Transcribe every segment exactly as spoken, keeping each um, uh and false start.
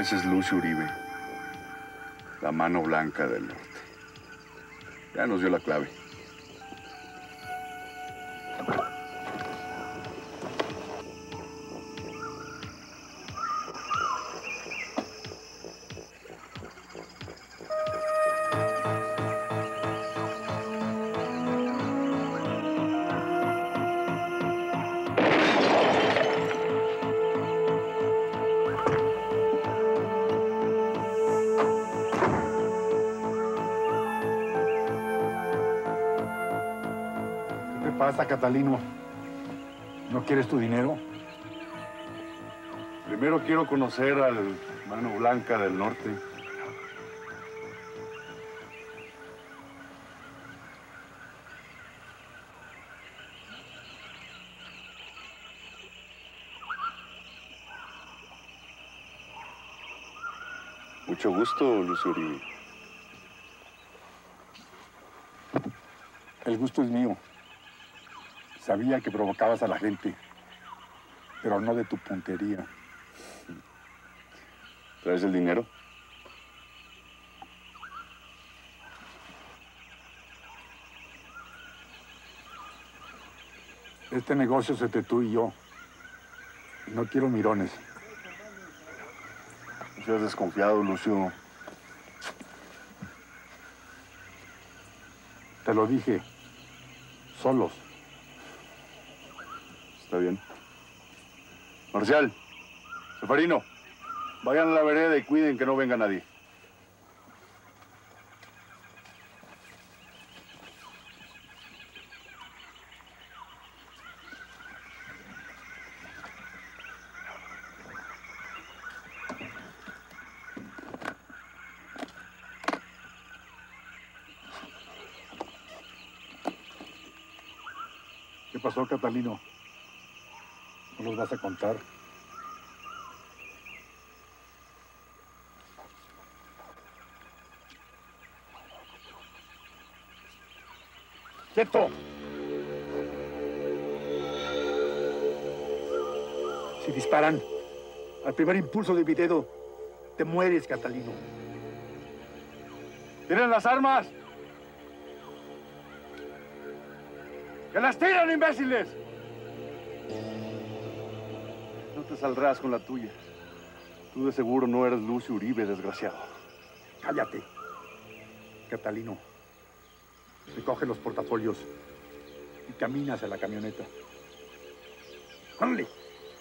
Ese es Lucio Uribe, la mano blanca del norte. Ya nos dio la clave. ¿Qué pasa, Catalino? ¿No quieres tu dinero? Primero quiero conocer al mano blanca del norte. Mucho gusto, Lucio Uribe. El gusto es mío. Sabía que provocabas a la gente, pero no de tu puntería. ¿Traes el dinero? Este negocio es entre tú y yo. Y no quiero mirones. No seas desconfiado, Lucio. Te lo dije. Solos. Está bien. Marcial, Seferino, vayan a la vereda y cuiden que no venga nadie. ¿Qué pasó, Catalino? ¿No los vas a contar? ¡Quieto! Si disparan al primer impulso de Videdo, te mueres, Catalino. ¡Tiren las armas! ¡Que las tiren, imbéciles! No te saldrás con la tuya. Tú de seguro no eres Lucio Uribe, desgraciado. Cállate, Catalino. Recoge los portafolios y camina hacia la camioneta. ¡Ándale!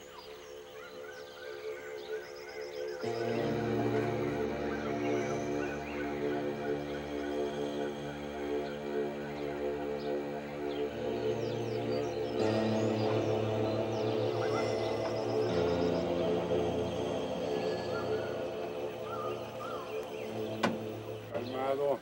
Calmado.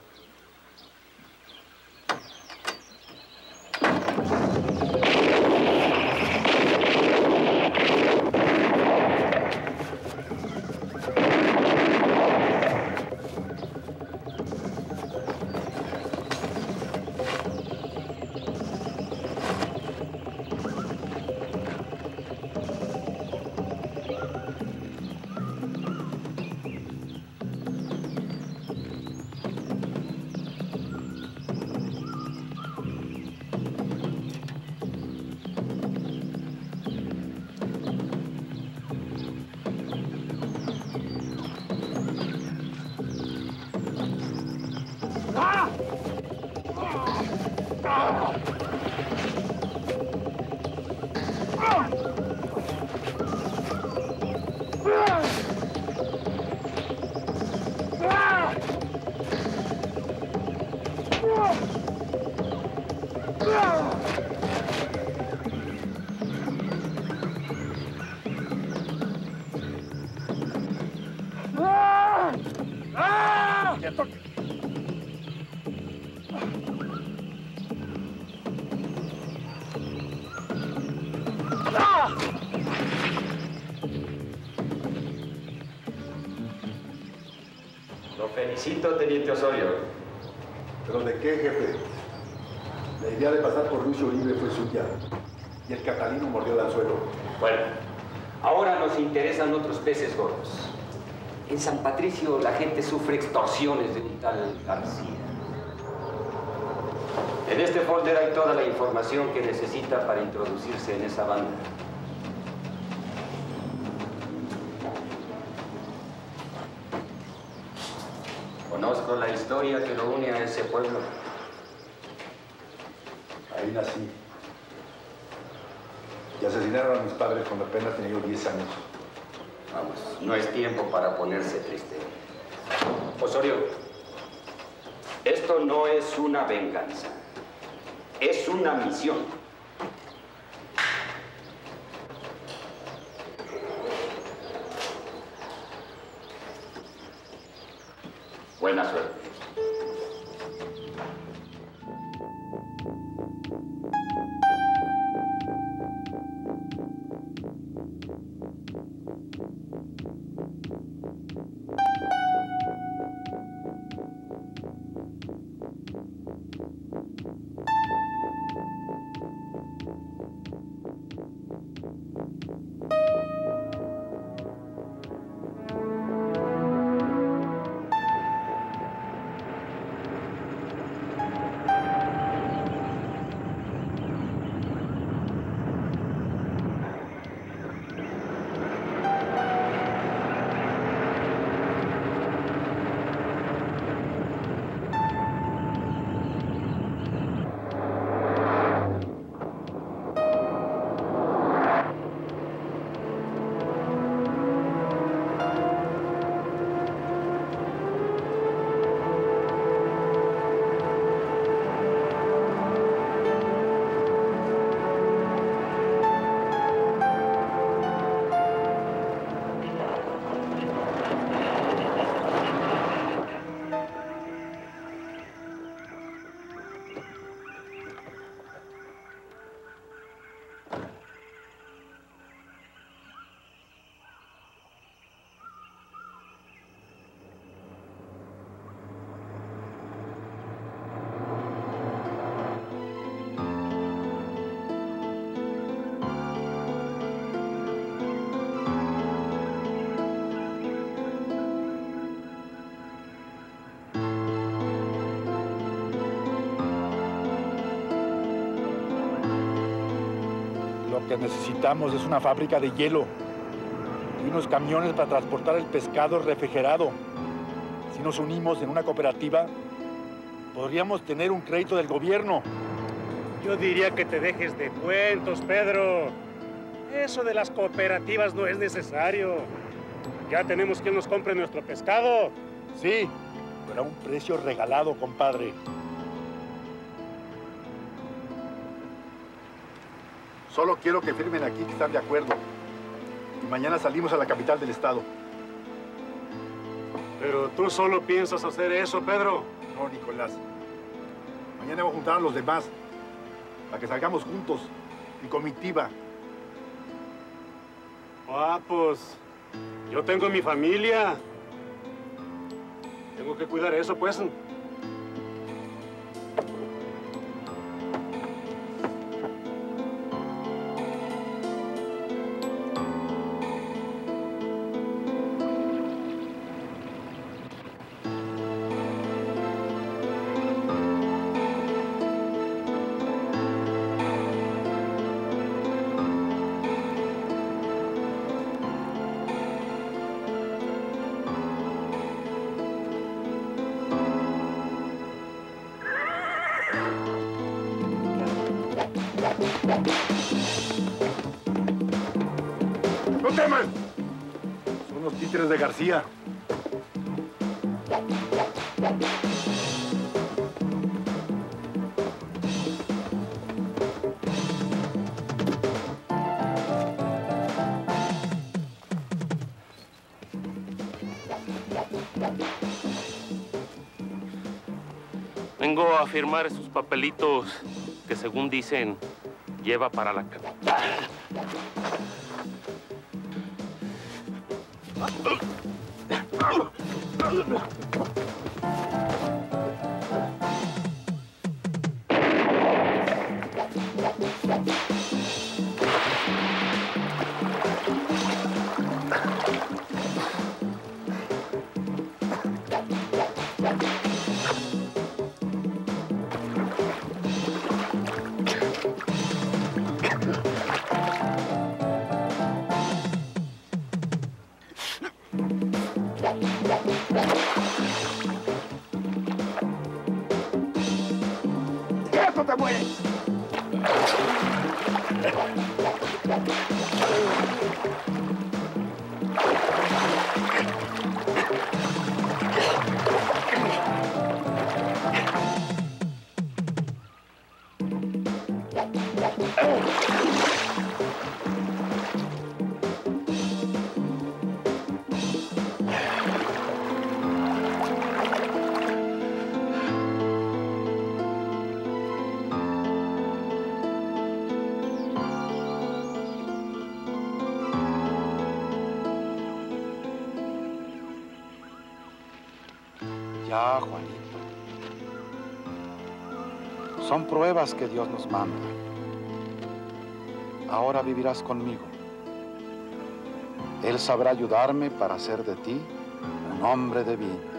Lo felicito, teniente Osorio. ¿Pero de qué, jefe? La idea de pasar por Lucio Uribe fue suya. Y el Catalino mordió el anzuelo. Bueno, ahora nos interesan otros peces gordos. En San Patricio la gente sufre extorsiones de un tal García. En este folder hay toda la información que necesita para introducirse en esa banda. Conozco la historia que lo une a ese pueblo. Ahí nací. Y asesinaron a mis padres cuando apenas tenía yo diez años. Vamos, no es tiempo para ponerse triste. Osorio, esto no es una venganza. Es una misión. Buena suerte. Lo que necesitamos es una fábrica de hielo y unos camiones para transportar el pescado refrigerado. Si nos unimos en una cooperativa, podríamos tener un crédito del gobierno. Yo diría que te dejes de cuentos, Pedro. Eso de las cooperativas no es necesario. Ya tenemos quien nos compre nuestro pescado. Sí, pero a un precio regalado, compadre. Solo quiero que firmen aquí que están de acuerdo. Y mañana salimos a la capital del estado. Pero tú solo piensas hacer eso, Pedro. No, Nicolás. Mañana voy a juntar a los demás para que salgamos juntos, en comitiva. Ah, pues yo tengo mi familia. Tengo que cuidar eso, pues. ¡No teman! Son los títeres de García. Vengo a firmar esos papelitos que, según dicen, lleva para la capital. te mueres. Ya, Juanito. Son pruebas que Dios nos manda. Ahora vivirás conmigo. Él sabrá ayudarme para hacer de ti un hombre de bien.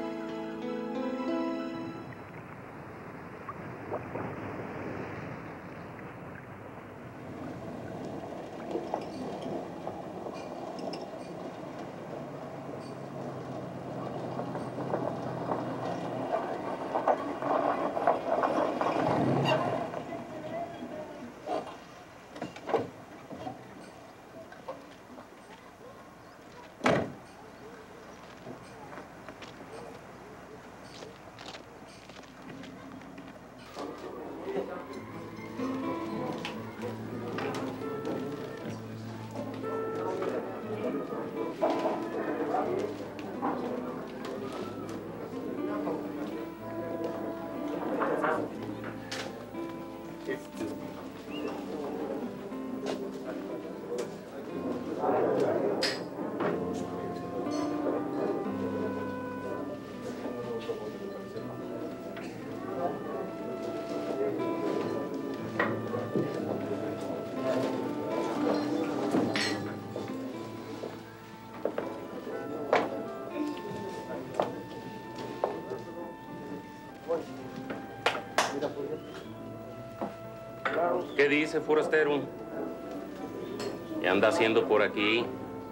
¿Qué dice, forastero? ¿Qué anda haciendo por aquí?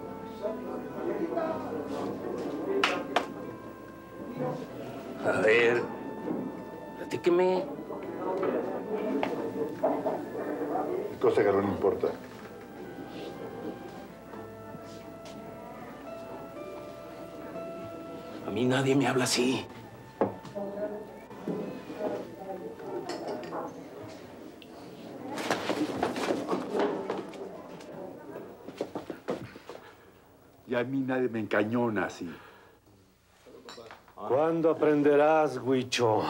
A ver, platíqueme. Cosa que no le importa. A mí nadie me habla así. Y a mí nadie me encañona así. ¿Cuándo aprenderás, Huicho?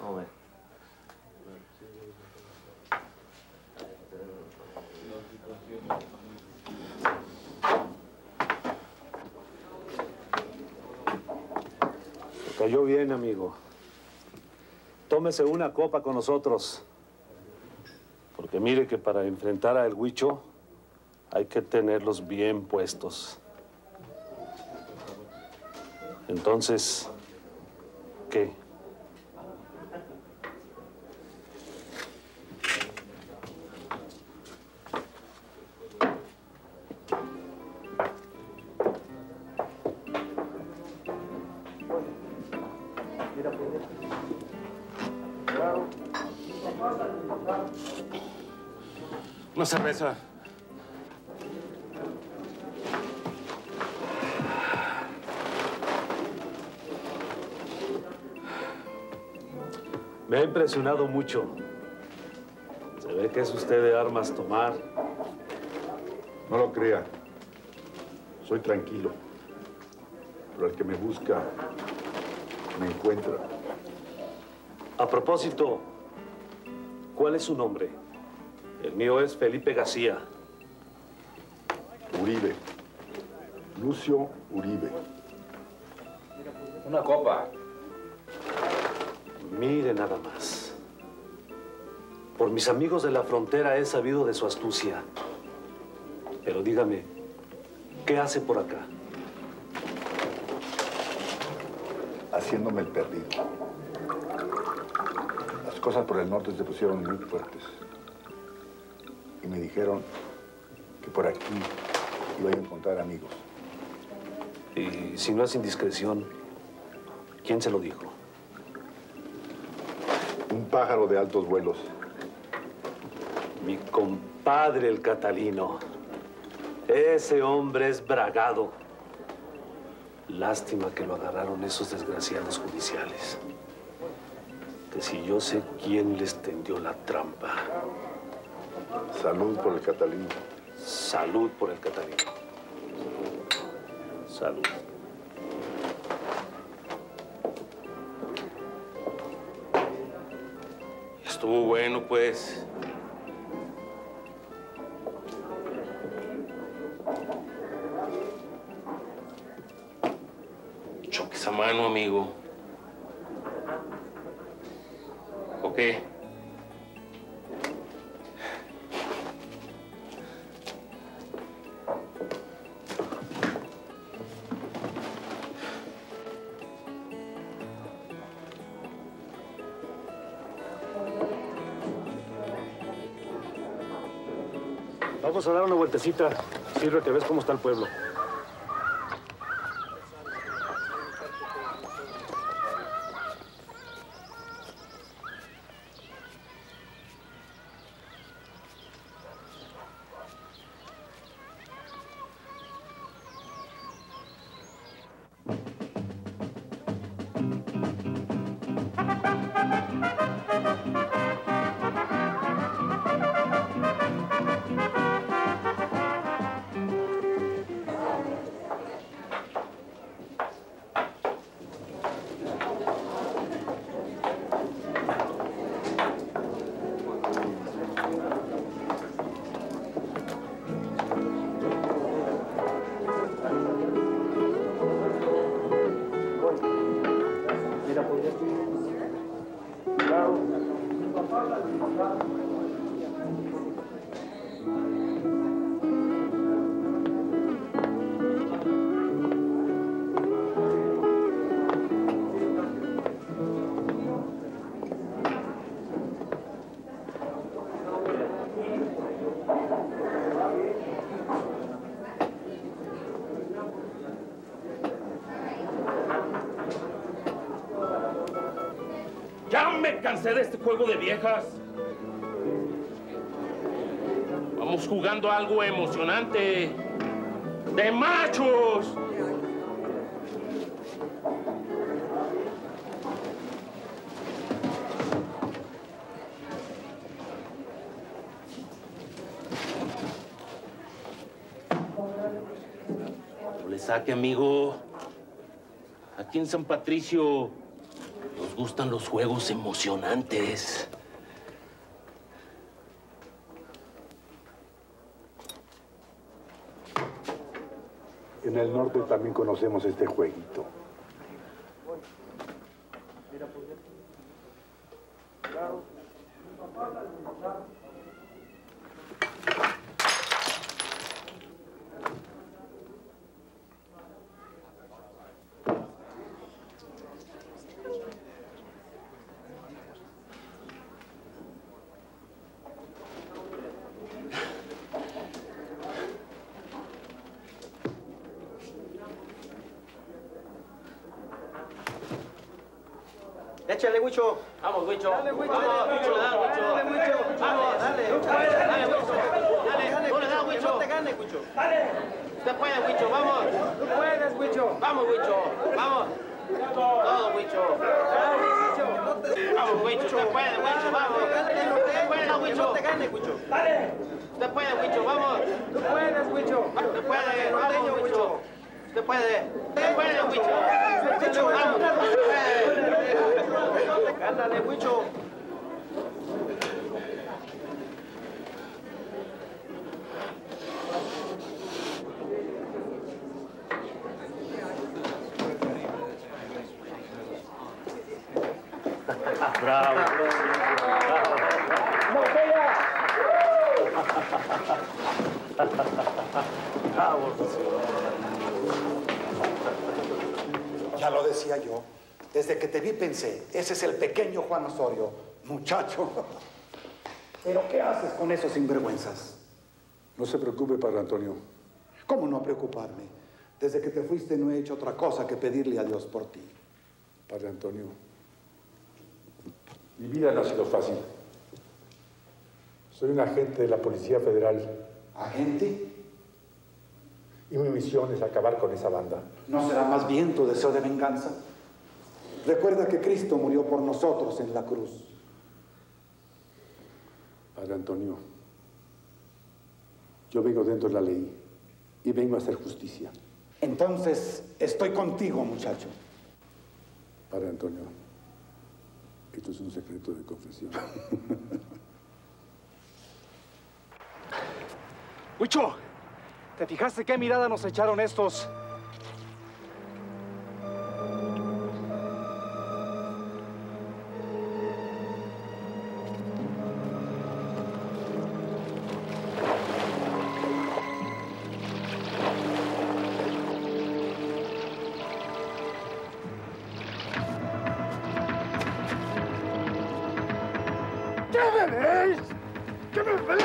Se cayó bien, amigo. Tómese una copa con nosotros. Porque mire que para enfrentar a el Huicho hay que tenerlos bien puestos. Entonces, ¿qué? Una cerveza. Me ha impresionado mucho. Se ve que es usted de armas tomar. No lo crea. Soy tranquilo. Pero el que me busca, me encuentra. A propósito, ¿cuál es su nombre? El mío es Felipe García. Uribe. Lucio Uribe. Una copa. Mire nada más. Por mis amigos de la frontera he sabido de su astucia. Pero dígame, ¿qué hace por acá? Haciéndome el perdido. Las cosas por el norte se pusieron muy fuertes. Y me dijeron que por aquí iba a encontrar amigos. Y si no es indiscreción, ¿quién se lo dijo? Un pájaro de altos vuelos Mi compadre el Catalino. Ese hombre es bragado. Lástima que lo agarraron esos desgraciados judiciales. Que si yo sé quién les tendió la trampa. Salud por el Catalino. Salud por el Catalino. Salud. Estuvo bueno, pues. Choque esa mano, amigo. ¿O qué? Vamos a dar una vueltecita. Sirve que ves cómo está el pueblo. ¡Ya me cansé de este juego de viejas! Vamos jugando algo emocionante. ¡De machos! No le saque, amigo. Aquí en San Patricio nos gustan los juegos emocionantes. En el norte también conocemos este jueguito. Échale, Huicho. Vamos, Huicho. Dale, Huicho. Vamos, Huicho, le da, Huicho. Dale, Huicho. Vamos, dale. Dale, Huicho. Dale, no le da, Huicho. No te gane, Huicho. Dale. Usted puede, Huicho, vamos. Tú puedes, Huicho. Vamos, Huicho. Vamos. Todo, Huicho. Vamos, Huicho. Usted puede, Huicho, vamos. Usted puede, Huicho. No te gane, Huicho. Dale. Usted puede, Huicho, vamos. Tú puedes, Huicho. Usted puede, vamos, Huicho. Usted puede. Usted puede, Huicho. Huicho, vamos. Ándale, Huicho. Bravo. Bravo. Ya lo decía yo. Desde que te vi pensé, ese es el pequeño Juan Osorio, muchacho. ¿Pero qué haces con esos sinvergüenzas? No se preocupe, Padre Antonio. ¿Cómo no preocuparme? Desde que te fuiste no he hecho otra cosa que pedirle a Dios por ti. Padre Antonio, mi vida no ha sido fácil. Soy un agente de la Policía Federal. ¿Agente? Y mi misión es acabar con esa banda. ¿No será más bien tu deseo de venganza? Recuerda que Cristo murió por nosotros en la cruz. Padre Antonio, yo vengo dentro de la ley y vengo a hacer justicia. Entonces, estoy contigo, muchacho. Padre Antonio, esto es un secreto de confesión. Huicho, ¿te fijaste qué mirada nos echaron estos? ¿Qué me veis? ¿Qué me veis?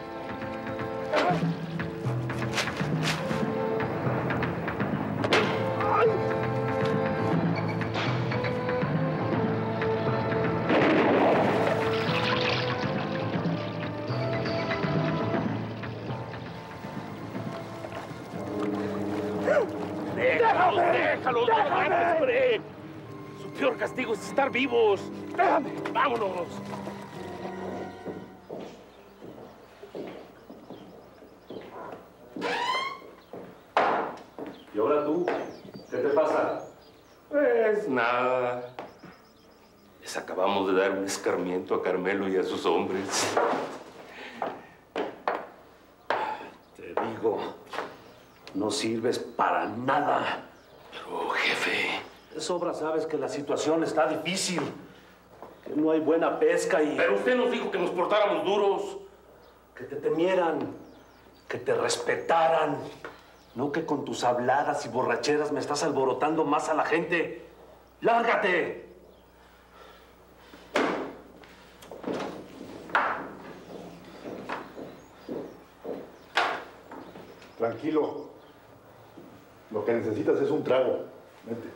¡Déjalos, déjalos! ¡No lo mates, hombre! Su peor castigo es estar vivos. ¡Déjame! ¡Vámonos! ¿Y ahora tú? ¿Qué te pasa? Pues nada. Les acabamos de dar un escarmiento a Carmelo y a sus hombres. Te digo, no sirves para nada. Pero, jefe... De sobra sabes que la situación está difícil, que no hay buena pesca y... Pero usted nos dijo que nos portáramos duros. Que te temieran, que te respetaran. No que con tus habladas y borracheras me estás alborotando más a la gente. ¡Lárgate! Tranquilo. Lo que necesitas es un trago. Vente.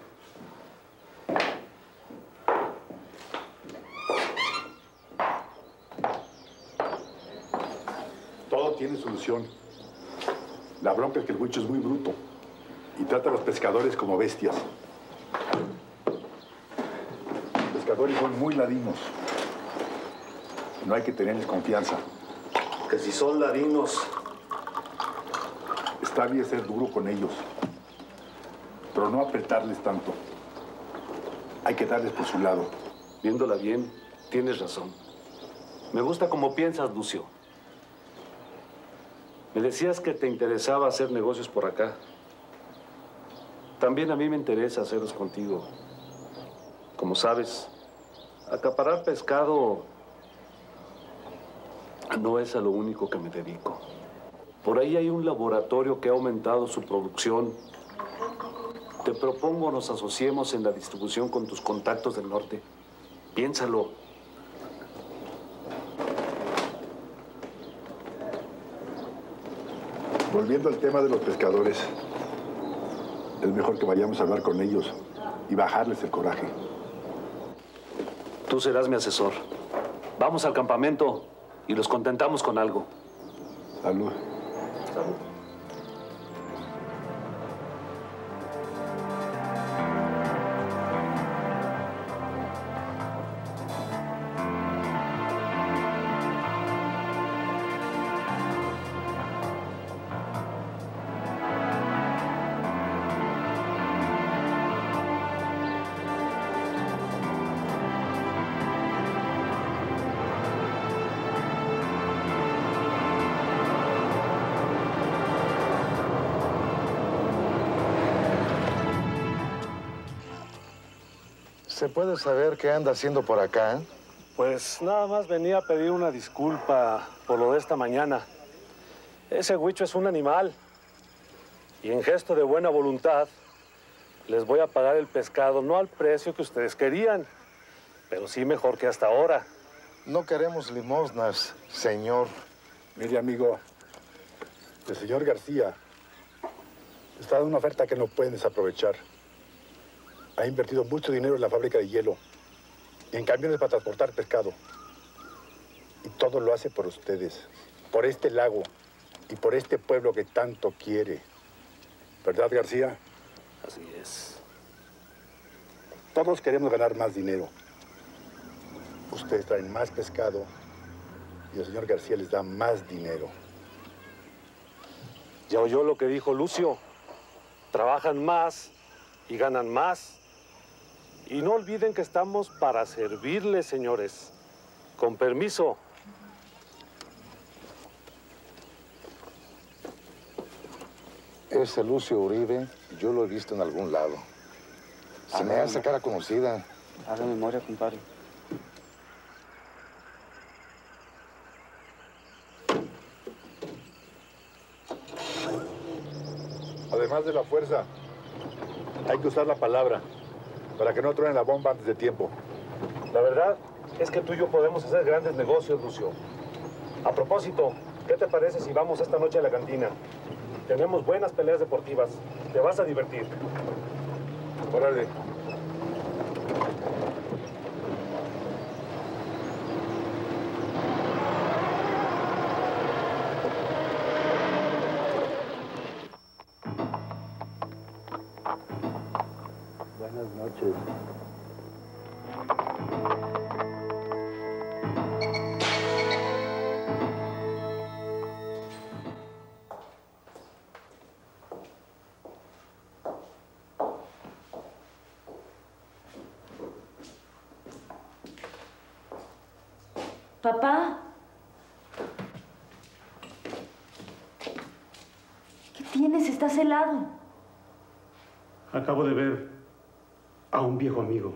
Todo tiene solución. La bronca es que el Huicho es muy bruto y trata a los pescadores como bestias. Los pescadores son muy ladinos. No hay que tenerles confianza. Que si son ladinos... Está bien ser duro con ellos, pero no apretarles tanto. Hay que darles por su lado. Viéndola bien, tienes razón. Me gusta cómo piensas, Lucio. Me decías que te interesaba hacer negocios por acá. También a mí me interesa hacerlos contigo. Como sabes, acaparar pescado no es a lo único que me dedico. Por ahí hay un laboratorio que ha aumentado su producción. Te propongo nos asociemos en la distribución con tus contactos del norte. Piénsalo. Volviendo al tema de los pescadores, es mejor que vayamos a hablar con ellos y bajarles el coraje. Tú serás mi asesor. Vamos al campamento y los contentamos con algo. Salud. Salud. ¿Se puede saber qué anda haciendo por acá? Pues nada más venía a pedir una disculpa por lo de esta mañana. Ese Huicho es un animal. Y en gesto de buena voluntad, les voy a pagar el pescado no al precio que ustedes querían, pero sí mejor que hasta ahora. No queremos limosnas, señor. Mire, amigo, el señor García está dando una oferta que no pueden desaprovechar. Ha invertido mucho dinero en la fábrica de hielo y en camiones para transportar pescado. Y todo lo hace por ustedes, por este lago y por este pueblo que tanto quiere. ¿Verdad, García? Así es. Todos queremos ganar más dinero. Ustedes traen más pescado y el señor García les da más dinero. ¿Ya oyó lo que dijo Lucio? Trabajan más y ganan más. Y no olviden que estamos para servirles, señores. Con permiso. Ese Lucio Uribe, yo lo he visto en algún lado. Se me hace cara conocida. Haga memoria, compadre. Además de la fuerza, hay que usar la palabra para que no truene la bomba antes de tiempo. La verdad es que tú y yo podemos hacer grandes negocios, Lucio. A propósito, ¿qué te parece si vamos esta noche a la cantina? Tenemos buenas peleas deportivas. Te vas a divertir. Órale. Buenas noches. Papá. ¿Qué tienes? ¿Estás helado? Acabo de ver a un viejo amigo.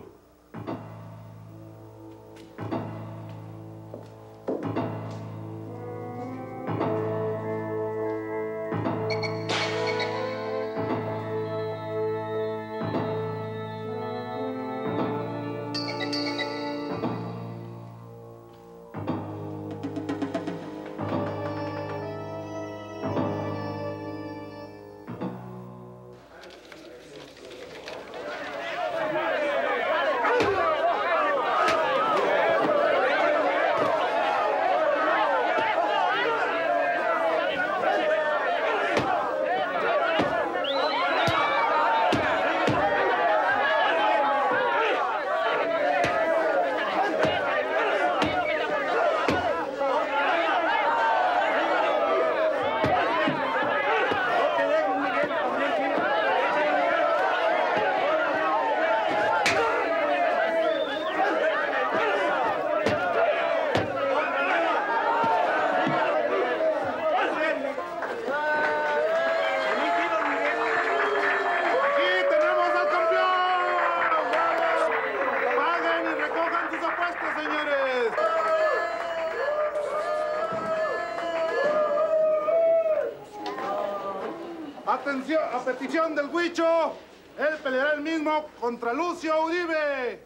Atención, a petición del Huicho, él peleará el mismo contra Lucio Uribe.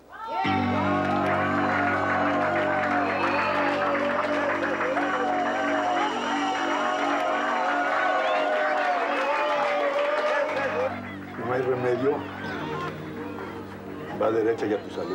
No hay remedio. Va derecha y a tu salud.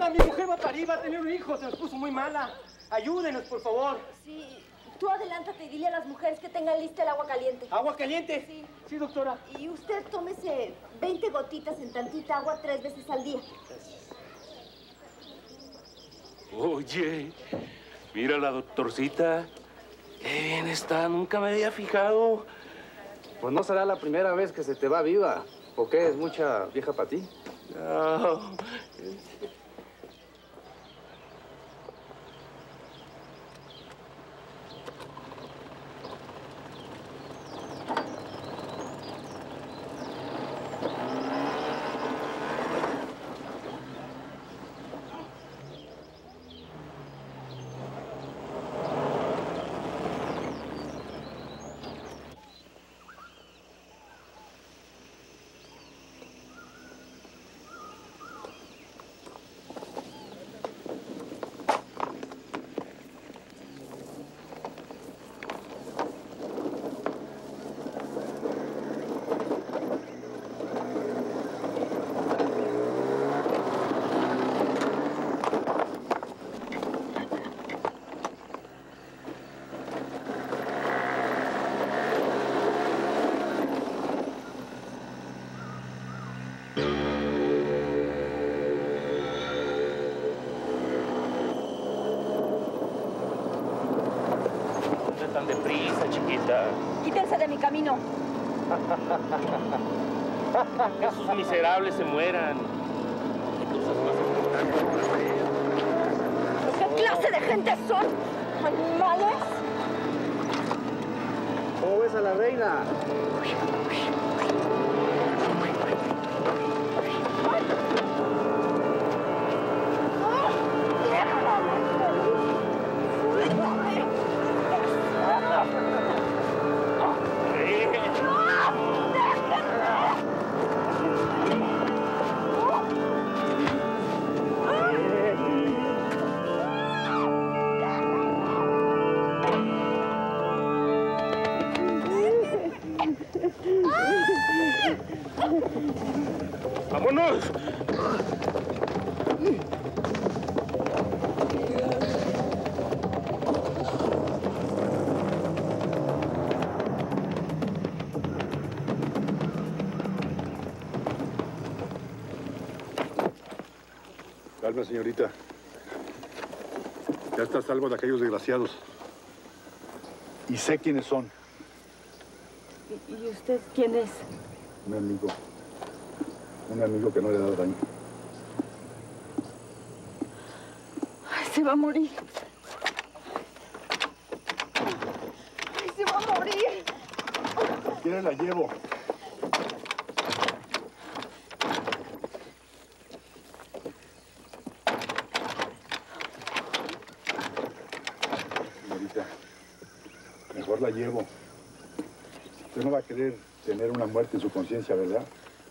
ayuda, mi mujer va a parir, va a tener un hijo, se nos puso muy mala. Ayúdenos, por favor. Sí, tú adelántate y dile a las mujeres que tengan lista el agua caliente. ¿Agua caliente? Sí. Sí, doctora. Y usted tómese veinte gotitas en tantita agua tres veces al día. Oye, mira la doctorcita. Qué bien está, nunca me había fijado. Pues no será la primera vez que se te va viva. ¿O qué? ¿Es mucha vieja para ti? No. Tan deprisa, chiquita. Quítense de mi camino. Que esos miserables se mueran. ¿Qué cosas más importantes? ¿Qué clase de gente son? ¿Animales? ¿Cómo ves a la reina? ¡Vámonos! Calma, señorita. Ya está a salvo de aquellos desgraciados. Y sé quiénes son. ¿Y, y usted quién es? Un amigo. Un amigo que no le ha dado daño. Ay, se va a morir. Ay, se va a morir. Si quiere la llevo. Señorita, mejor la llevo. Usted no va a querer tener una muerte en su conciencia, ¿verdad?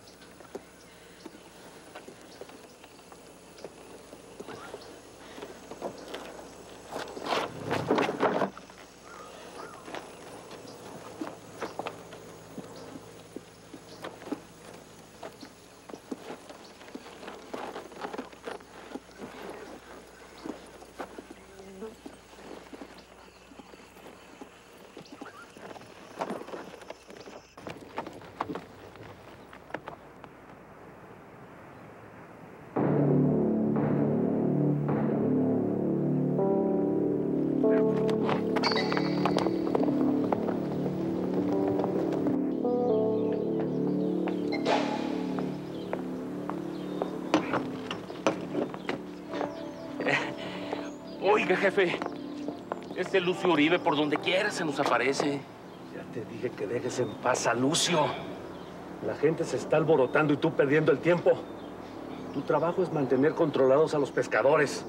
Oiga, jefe, ese Lucio Uribe por donde quiera se nos aparece. Ya te dije que dejes en paz a Lucio. La gente se está alborotando y tú perdiendo el tiempo. Tu trabajo es mantener controlados a los pescadores.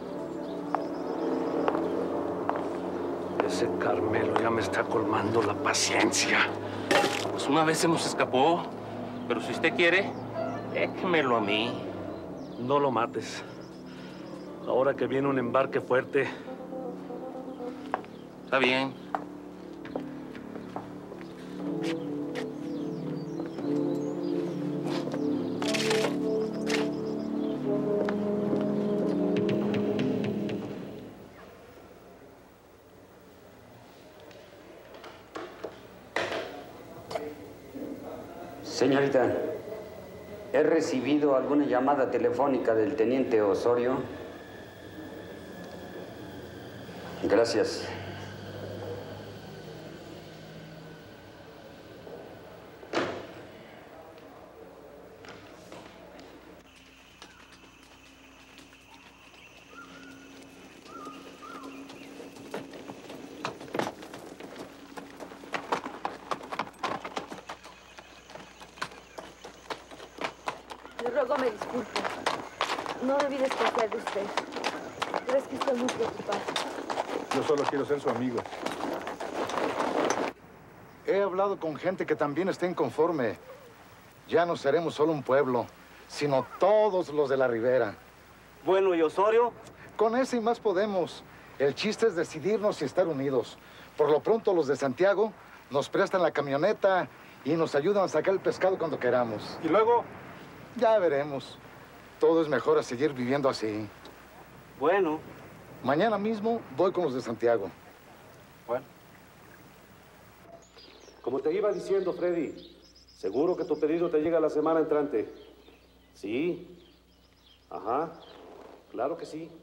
Ese Carmelo ya me está colmando la paciencia. Pues una vez se nos escapó, pero si usted quiere, déjemelo a mí. No lo mates. Ahora que viene un embarque fuerte. Está bien. Señorita, ¿he recibido alguna llamada telefónica del teniente Osorio? Gracias. Le ruego me disculpe. No debí desconfiar de usted. Pero es que estoy muy preocupada. Yo solo quiero ser su amigo. He hablado con gente que también está inconforme. Ya no seremos solo un pueblo, sino todos los de la ribera. Bueno, ¿y Osorio? Con ese y más podemos. El chiste es decidirnos y estar unidos. Por lo pronto, los de Santiago nos prestan la camioneta y nos ayudan a sacar el pescado cuando queramos. ¿Y luego? Ya veremos. Todo es mejor a seguir viviendo así. Bueno. Mañana mismo voy con los de Santiago. Bueno. Como te iba diciendo, Freddy, seguro que tu pedido te llega la semana entrante. Sí. Ajá. Claro que sí.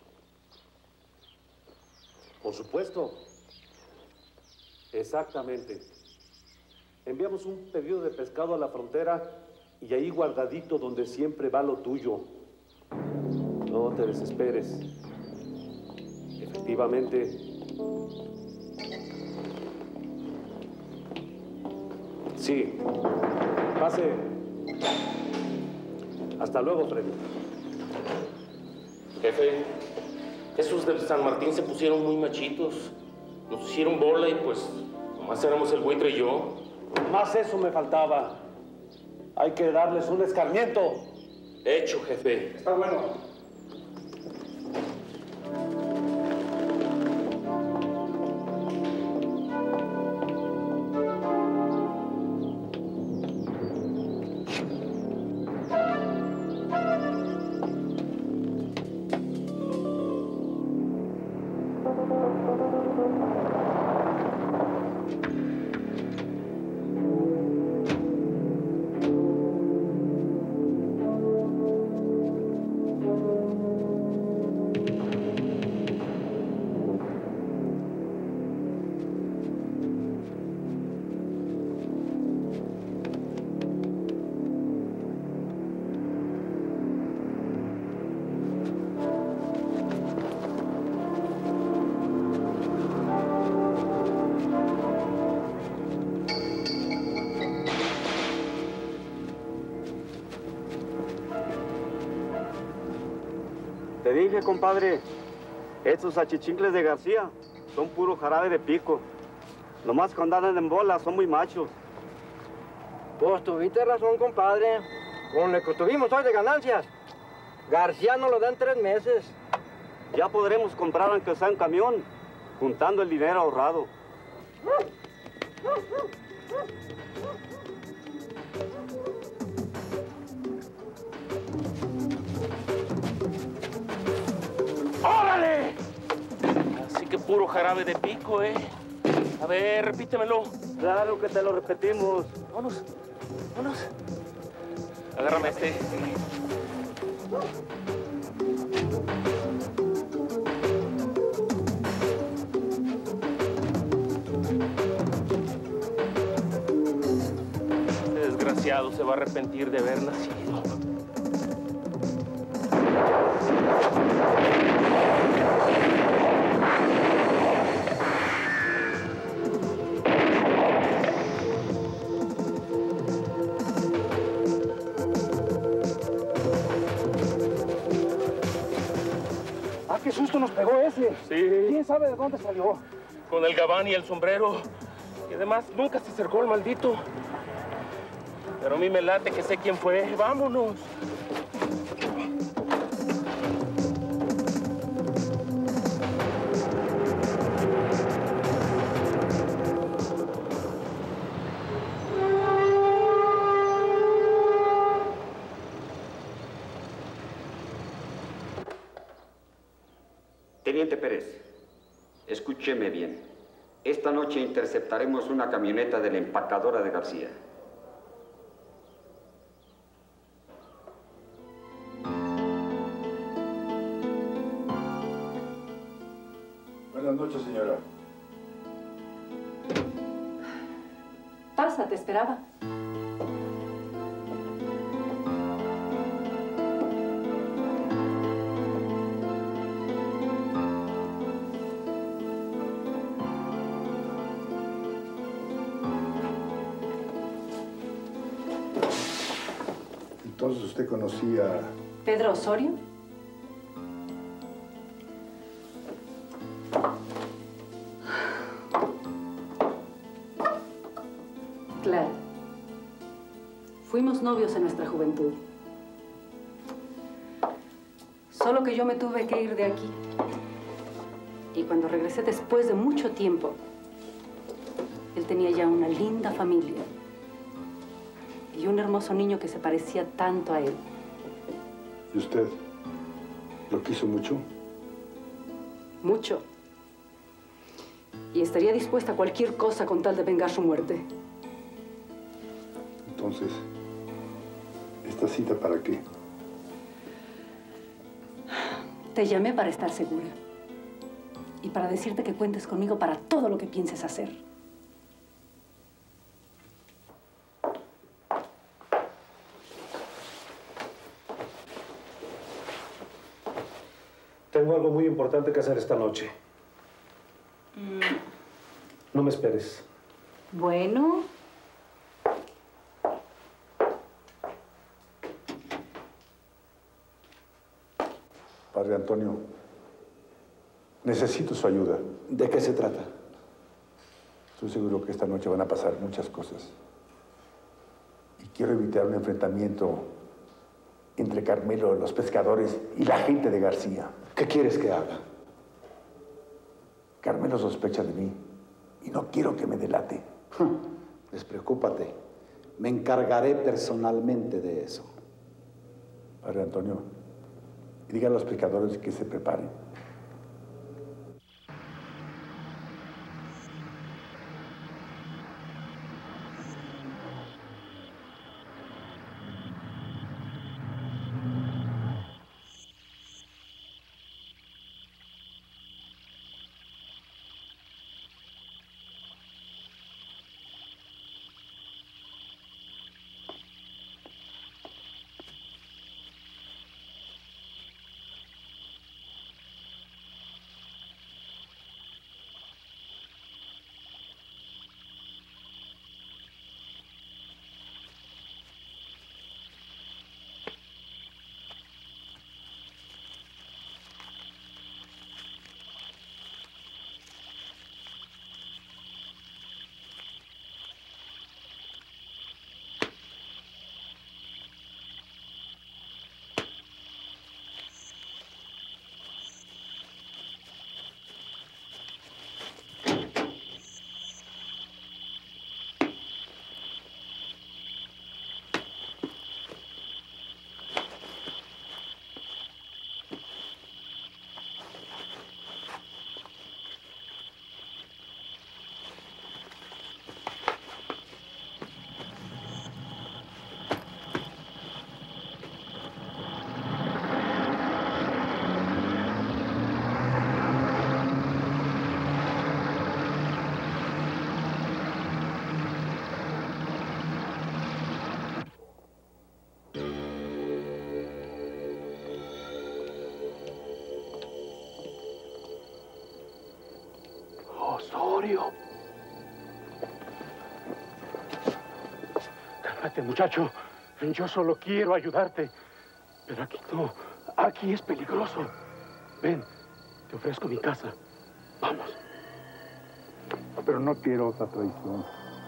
Por supuesto. Exactamente. Enviamos un pedido de pescado a la frontera y ahí guardadito donde siempre va lo tuyo. No te desesperes. Efectivamente. Sí. Pase. Hasta luego, Freddy. Jefe, esos de San Martín se pusieron muy machitos. Nos hicieron bola y pues nomás éramos el buitre y yo. Más eso me faltaba. Hay que darles un escarmiento. Hecho, jefe. Está bueno. Te dije, compadre, estos achichincles de García son puro jarabe de pico. Nomás cuando andan en bola son muy machos. Pues tuviste razón, compadre. Con lo que tuvimos hoy de ganancias, García nos lo da en tres meses. Ya podremos comprar aunque sea un camión, juntando el dinero ahorrado. ¡Órale! Así que puro jarabe de pico, ¿eh? A ver, repítemelo. Claro que te lo repetimos. Vámonos, vámonos. Agárrame este. Este desgraciado se va a arrepentir de haber nacido. ¡Qué susto nos pegó ese! Sí. ¿Quién sabe de dónde salió? Con el gabán y el sombrero. Y además nunca se acercó el maldito. Pero a mí me late que sé quién fue. ¡Vámonos! Teniente Pérez, escúcheme bien. Esta noche interceptaremos una camioneta de la empacadora de García. Buenas noches, señora. Pasa, te esperaba. Entonces usted conocía... ¿Pedro Osorio? Claro. Fuimos novios en nuestra juventud. Solo que yo me tuve que ir de aquí. Y cuando regresé después de mucho tiempo, él tenía ya una linda familia. Y un hermoso niño que se parecía tanto a él. ¿Y usted lo quiso mucho? Mucho. Y estaría dispuesta a cualquier cosa con tal de vengar su muerte. Entonces, ¿esta cita para qué? Te llamé para estar segura. Y para decirte que cuentes conmigo para todo lo que pienses hacer. Tengo algo muy importante que hacer esta noche. Mm. No me esperes. Bueno. Padre Antonio, necesito su ayuda. ¿De qué se trata? Estoy seguro que esta noche van a pasar muchas cosas. Y quiero evitar un enfrentamiento entre Carmelo, los pescadores y la gente de García. ¿Qué quieres que haga? Carmelo sospecha de mí y no quiero que me delate. Despreocúpate. Me encargaré personalmente de eso. Padre Antonio, diga a los pescadores que se preparen. Osorio. Cálmate, muchacho. Yo solo quiero ayudarte. Pero aquí no. Aquí es peligroso. Ven, te ofrezco mi casa. Vamos. Pero no quiero otra traición.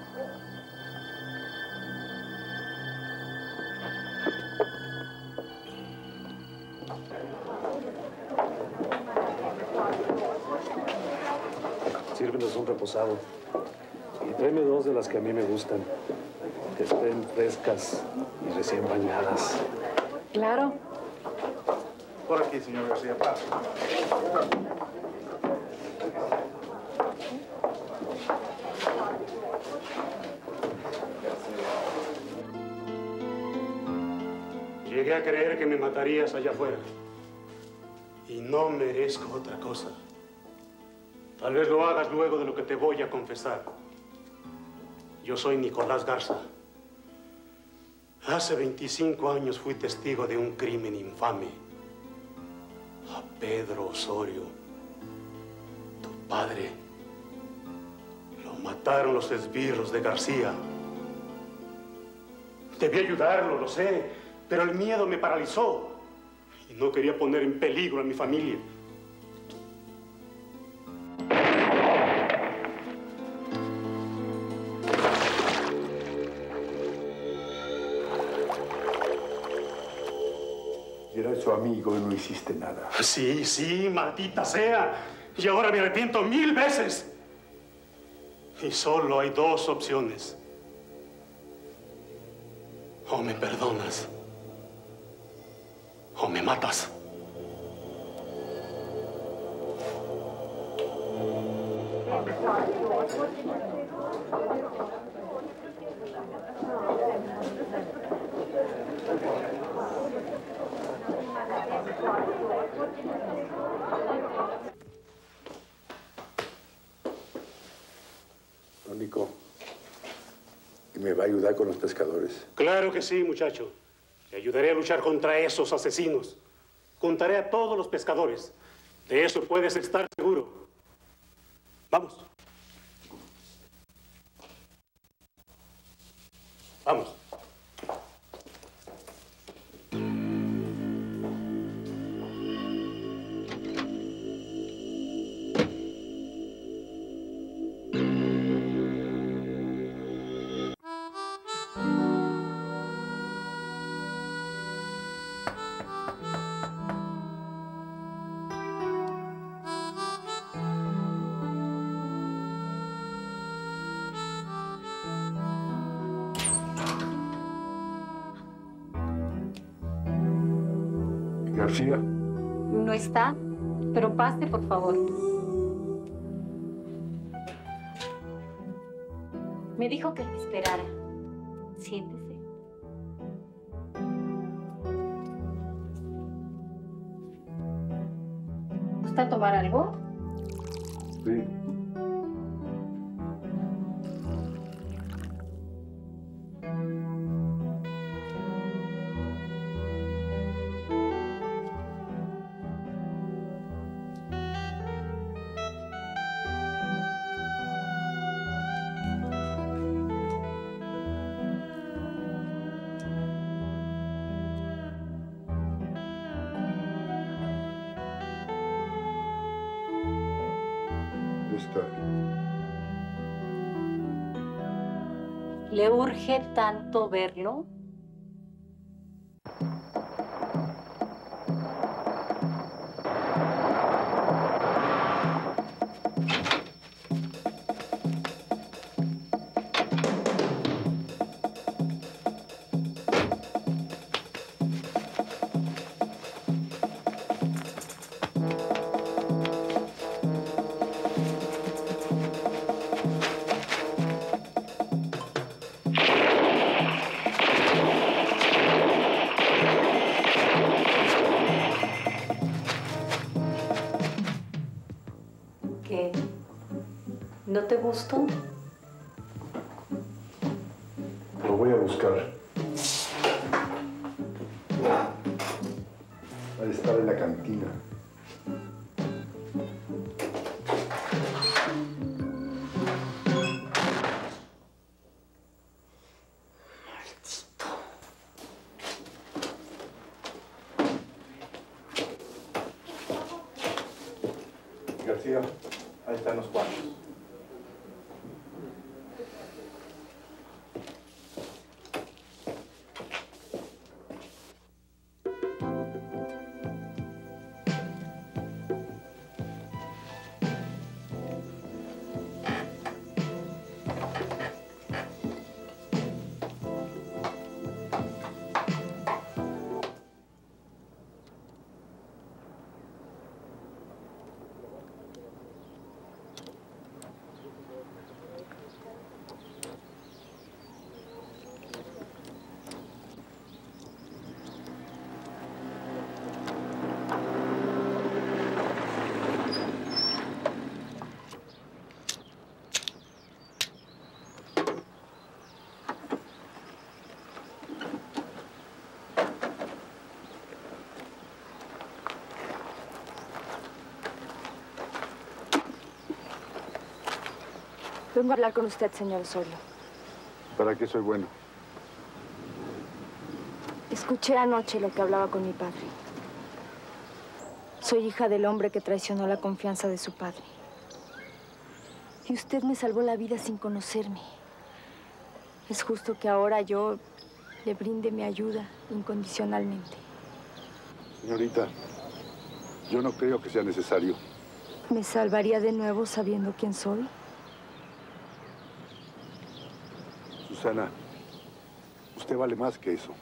Sírvenos un reposado. Y tráeme dos de las que a mí me gustan. Que estén frescas y recién bañadas. Claro. Por aquí, señor García. Paso. Llegué a creer que me matarías allá afuera. Y no merezco otra cosa. Tal vez lo hagas luego de lo que te voy a confesar. Yo soy Nicolás Garza. Hace veinticinco años fui testigo de un crimen infame. A Pedro Osorio, tu padre, lo mataron los esbirros de García. Debí ayudarlo, lo sé, pero el miedo me paralizó y no quería poner en peligro a mi familia. Y eras su amigo y no hiciste nada. Sí, sí, maldita sea. Y ahora me arrepiento mil veces. Y solo hay dos opciones. O me perdonas, o me matas. Nico, ¿y me va a ayudar con los pescadores? Claro que sí, muchacho. Te ayudaré a luchar contra esos asesinos. Contaré a todos los pescadores. De eso puedes estar seguro. Vamos. Vamos. García. No está, pero pase, por favor. Me dijo que le esperara. Siéntese. ¿Gusta tomar algo? Sí. ¿Le urge tanto verlo? ¿No te gustó? Lo voy a buscar. Va a estar en la cantina. García, ahí están los cuadros. Vengo a hablar con usted, señor Osorio. ¿Para qué soy bueno? Escuché anoche lo que hablaba con mi padre. Soy hija del hombre que traicionó la confianza de su padre. Y usted me salvó la vida sin conocerme. Es justo que ahora yo le brinde mi ayuda incondicionalmente. Señorita, yo no creo que sea necesario. ¿Me salvaría de nuevo sabiendo quién soy? Susana, usted vale más que eso.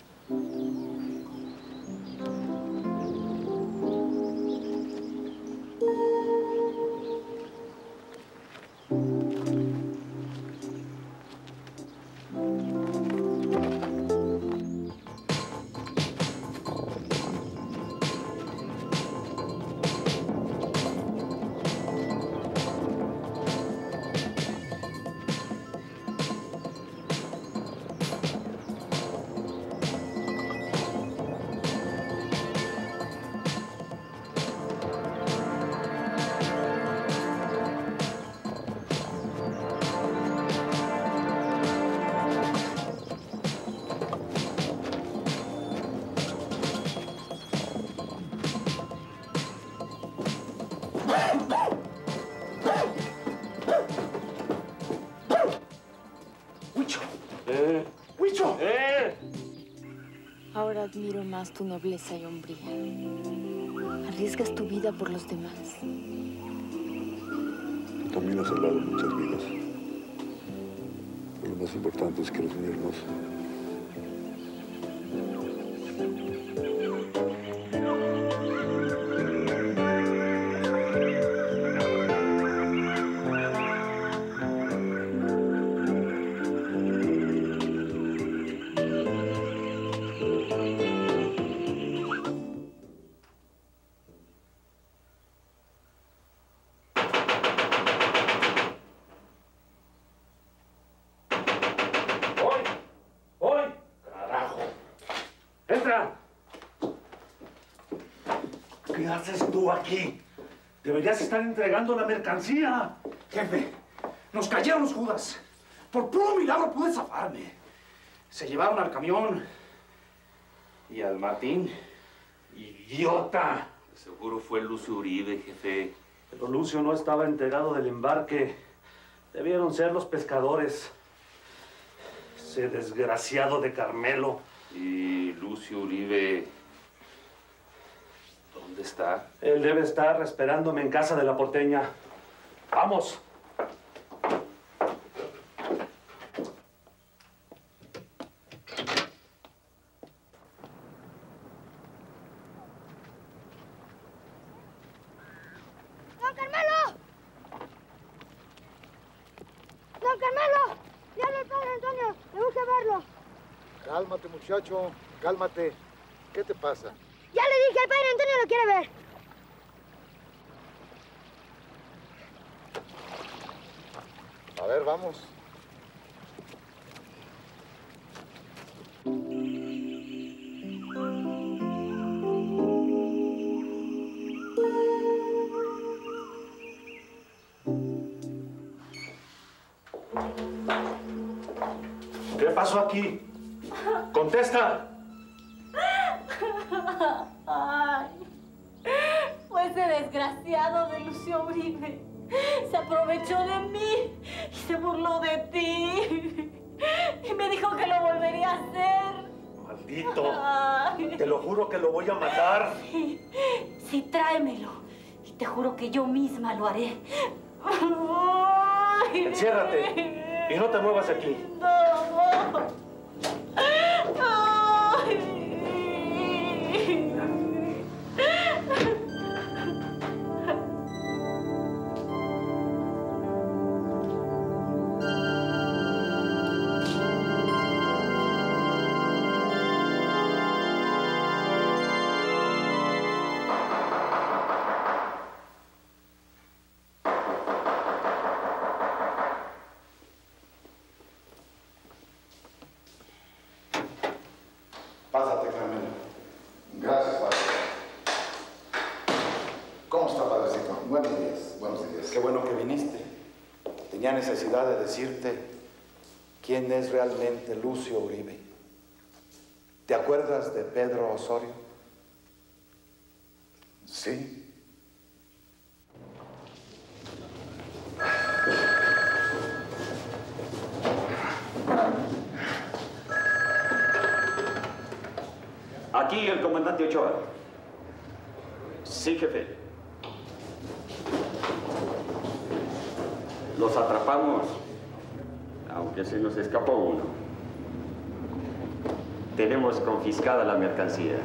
¡Huicho! ¡Eh! ¡Huicho! ¡Eh! Ahora admiro más tu nobleza y hombría. Arriesgas tu vida por los demás. Tú también has salvado muchas vidas. Pero lo más importante es que los unirnos. ¿Qué haces tú aquí? Deberías estar entregando la mercancía. Jefe, nos cayeron los Judas. Por puro milagro pude zafarme. Se llevaron al camión y al Martín. ¡Idiota! Seguro fue Lucio Uribe, jefe. Pero Lucio no estaba enterado del embarque. Debieron ser los pescadores. Ese desgraciado de Carmelo. Y Lucio Uribe... ¿dónde está? Él debe estar esperándome en casa de la porteña. ¡Vamos! ¡Don Carmelo! ¡Don Carmelo! ¡Le habla el padre Antonio! ¡Me gusta verlo! Cálmate, muchacho. Cálmate. ¿Qué te pasa? Ya le dije, el padre Antonio lo quiere ver. A ver, vamos. ¿Qué pasó aquí? ¡Contesta! Ay, fue ese desgraciado de Lucio Uribe. Se aprovechó de mí y se burló de ti. Y me dijo que lo volvería a hacer. ¡Maldito! Ay. Te lo juro que lo voy a matar. Sí, sí, tráemelo. Y te juro que yo misma lo haré. Ay. Enciérrate y no te muevas aquí. No. Ay. Pásate, Carmelo. Gracias, padre. ¿Cómo está, padrecito? Buenos días, buenos días. Qué bueno que viniste. tenía necesidad de decirte quién es realmente Lucio Uribe. ¿Te acuerdas de Pedro Osorio? Sí. Aquí el comandante Ochoa. Sí, jefe. Los atrapamos, aunque se nos escapó uno. Tenemos confiscada la mercancía.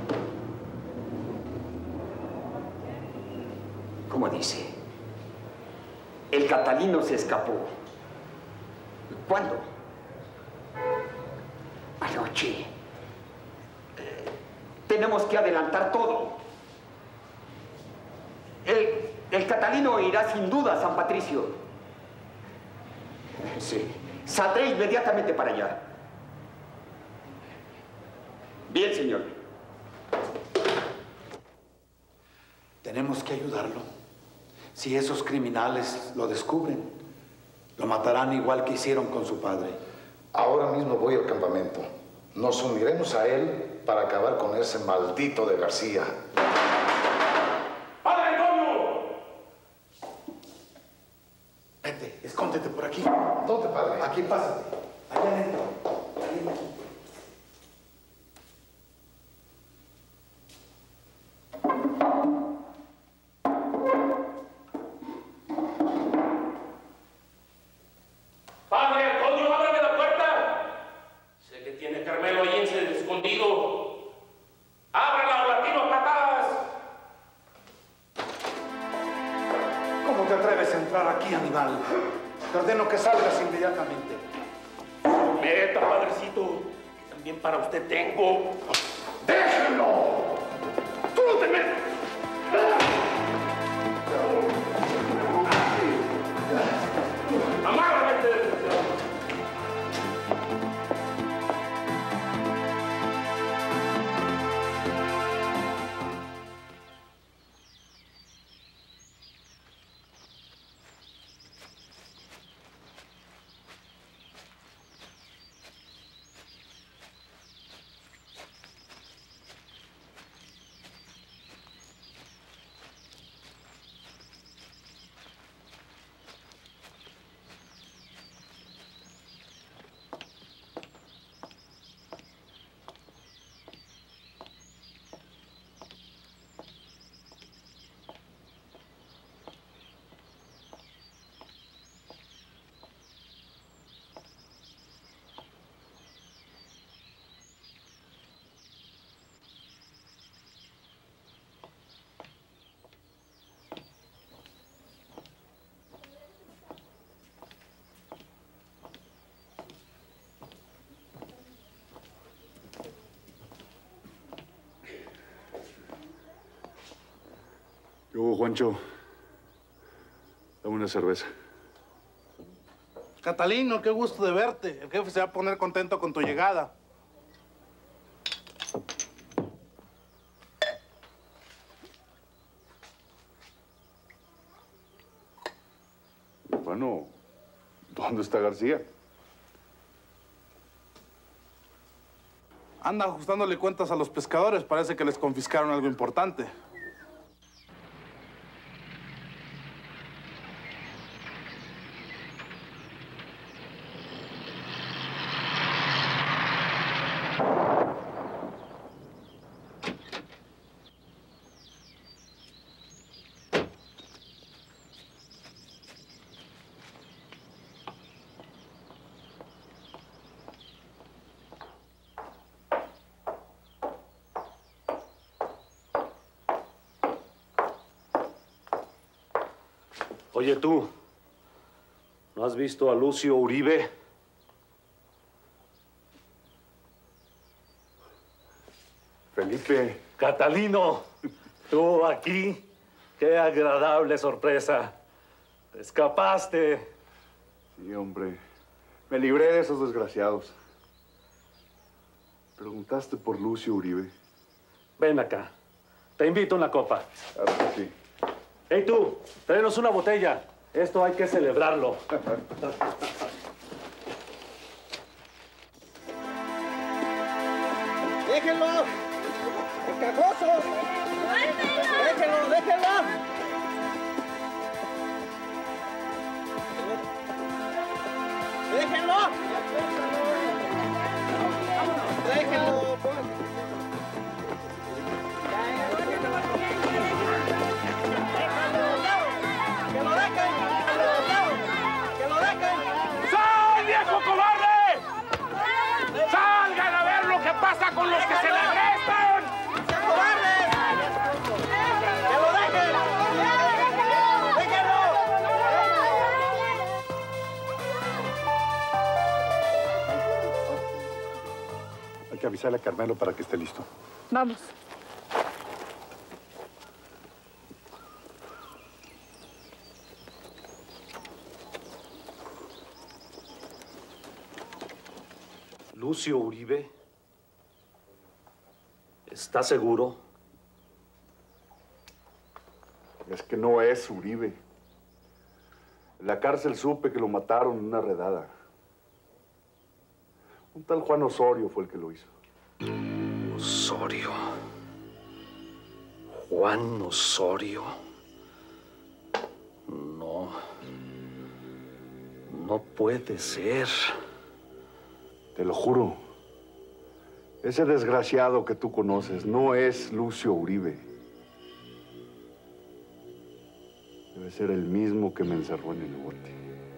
¿Cómo dice? El Catalino se escapó. ¿Cuándo? Anoche. Eh, tenemos que adelantar todo. El, el Catalino irá sin duda a San Patricio. Sí. Saldré inmediatamente para allá. Bien, señor. Tenemos que ayudarlo. Si esos criminales lo descubren, lo matarán igual que hicieron con su padre. Ahora mismo voy al campamento. Nos uniremos a él para acabar con ese maldito de García. ¡Padre Antonio! Vete, escóndete por aquí. ¿Dónde, padre? Aquí, pásate. Allá adentro. Ahí adentro. ¡Padre Antonio, ábrame la puerta! Sé que tiene Carmelo ahí escondido. ¡Ábrela o la tiro a patadas! ¿Cómo te atreves a entrar aquí, animal? Te ordeno que salgas inmediatamente. Meta, padrecito, que también para usted tengo. ¡Déjenlo! ¡Tú no te metas! ¡Amárrame! Yo, Juancho, dame una cerveza. Catalino, qué gusto de verte. El jefe se va a poner contento con tu llegada. Bueno, ¿dónde está García? Anda ajustándole cuentas a los pescadores. Parece que les confiscaron algo importante. Oye, tú, ¿no has visto a Lucio Uribe? Felipe. Catalino, tú aquí. Qué agradable sorpresa. Te escapaste. Sí, hombre. Me libré de esos desgraciados. ¿Preguntaste por Lucio Uribe? Ven acá. Te invito a una copa. Claro que sí. ¡Hey, tú! Tráenos una botella. Esto hay que celebrarlo. ¡Déjenlo! ¡Encajosos! ¡Déjenlo, déjenlo! ¡Déjenlo! ¡Déjenlo! ¡Que lo dejen! ¡Que lo dejen! ¡Sal, viejo cobarde! ¡Salgan a ver lo que pasa con los que se le restan! ¡Cobardes! ¡Que lo dejen! ¡Déjenlo! Hay que avisarle a Carmelo para que esté listo. Vamos. Lucio Uribe, ¿está seguro? Es que no es Uribe. En la cárcel supe que lo mataron en una redada. Un tal Juan Osorio fue el que lo hizo. Osorio. Juan Osorio. No. No puede ser. Te lo juro. Ese desgraciado que tú conoces no es Lucio Uribe. Debe ser el mismo que me encerró en el bote.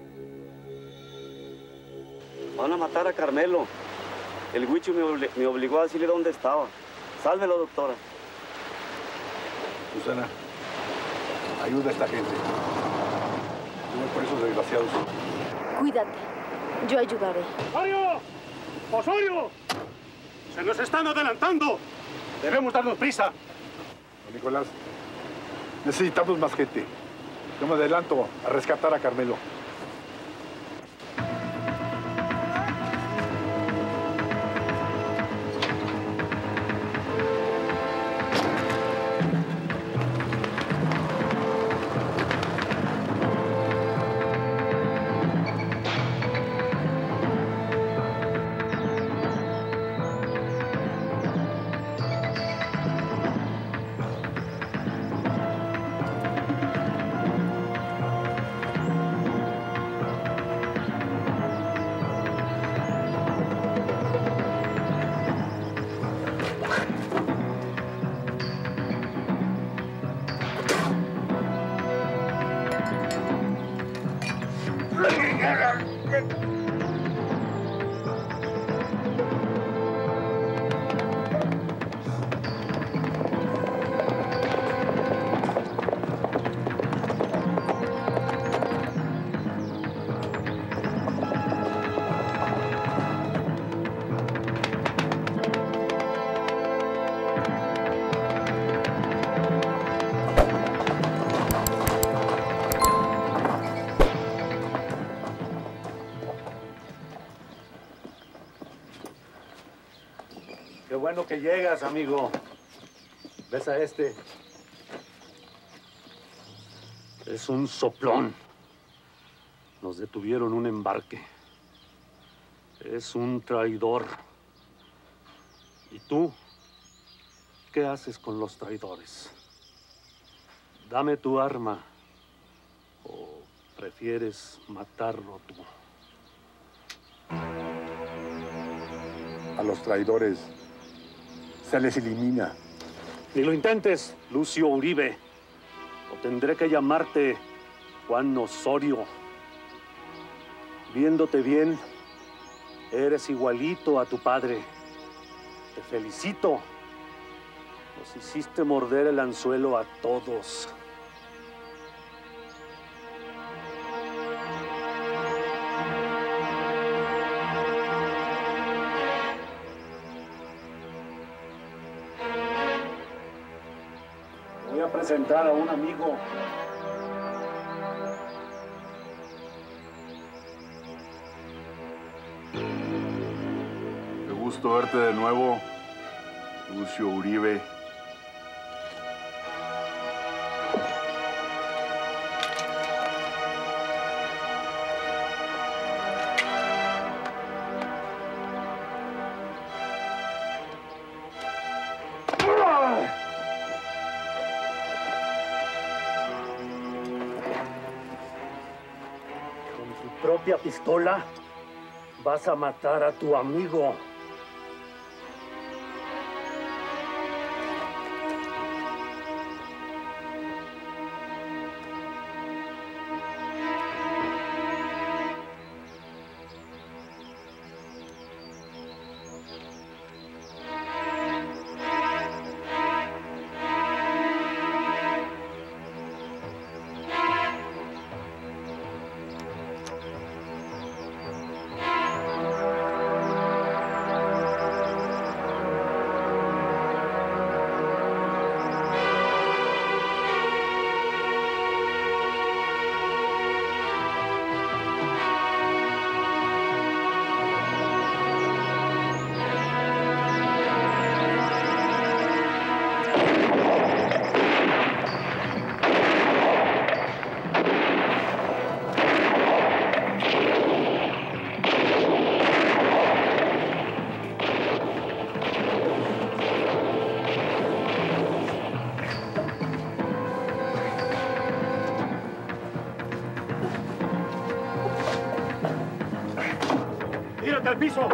Van a matar a Carmelo. El Huicho me, obli me obligó a decirle dónde estaba. Sálvelo, doctora. Susana, ayuda a esta gente. Yo voy por esos desgraciados. Cuídate. Yo ayudaré. ¡Osorio! ¡Osorio! ¡Se nos están adelantando! Debemos darnos prisa. Don Nicolás, necesitamos más gente. Yo me adelanto a rescatar a Carmelo. Qué bueno que llegas, amigo. ¿Ves a este? Es un soplón. Nos detuvieron un embarque. Es un traidor. ¿Y tú? ¿Qué haces con los traidores? Dame tu arma. ¿O prefieres matarlo tú? A los traidores se les elimina. Ni lo intentes, Lucio Uribe. O tendré que llamarte Juan Osorio. Viéndote bien, eres igualito a tu padre. Te felicito. Nos hiciste morder el anzuelo a todos. Voy a presentar a un amigo. Qué gusto verte de nuevo, Lucio Uribe. propia pistola, vas a matar a tu amigo. ¡Tírate al piso!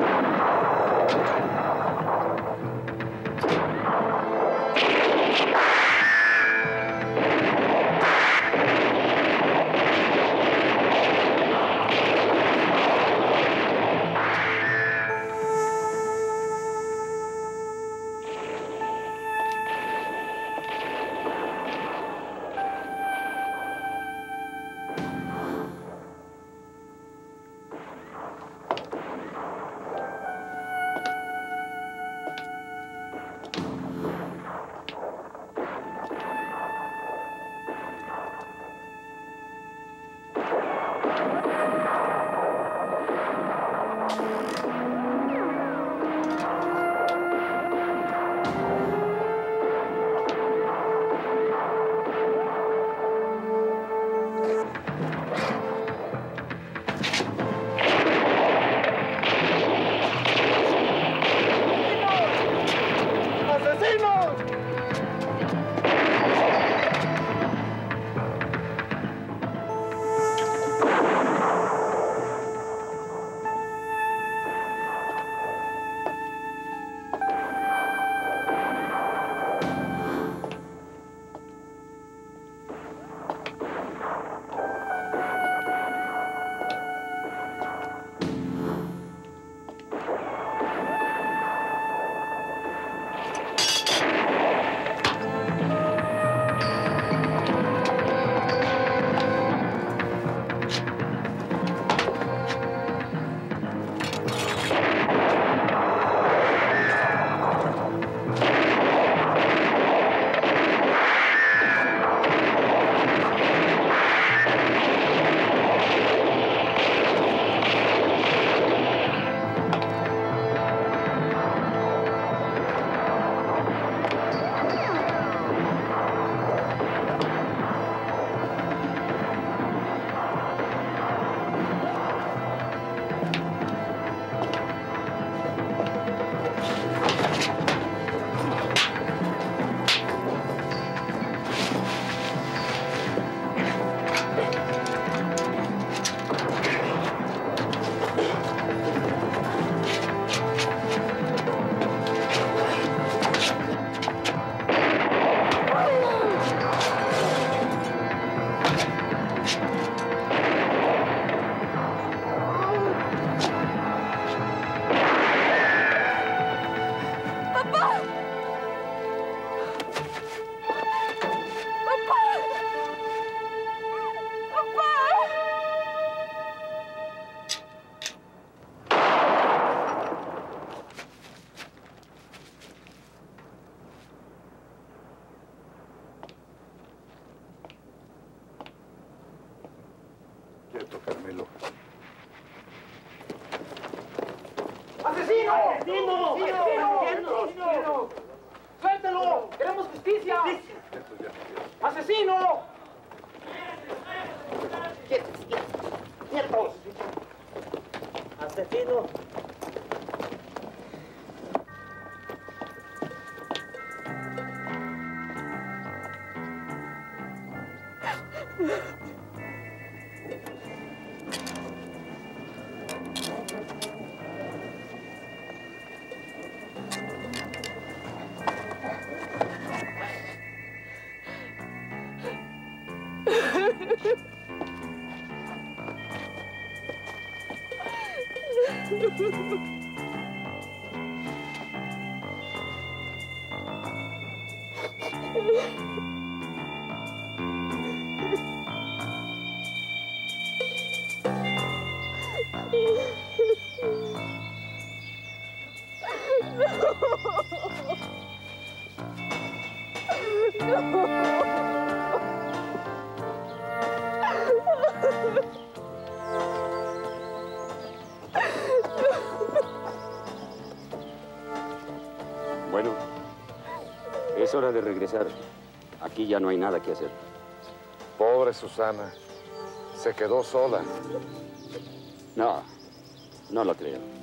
Quieto, Carmelo. ¡Asesino! ¡Asesino! ¡Asesino! ¡Asesino! ¡Suéltelo! ¡Queremos justicia! ¡Asesino! ¡Quietos! ¡Quietos! ¡Asesino! Bueno, es hora de regresar. Aquí ya no hay nada que hacer. Pobre Susana. Se quedó sola. No, no lo creo.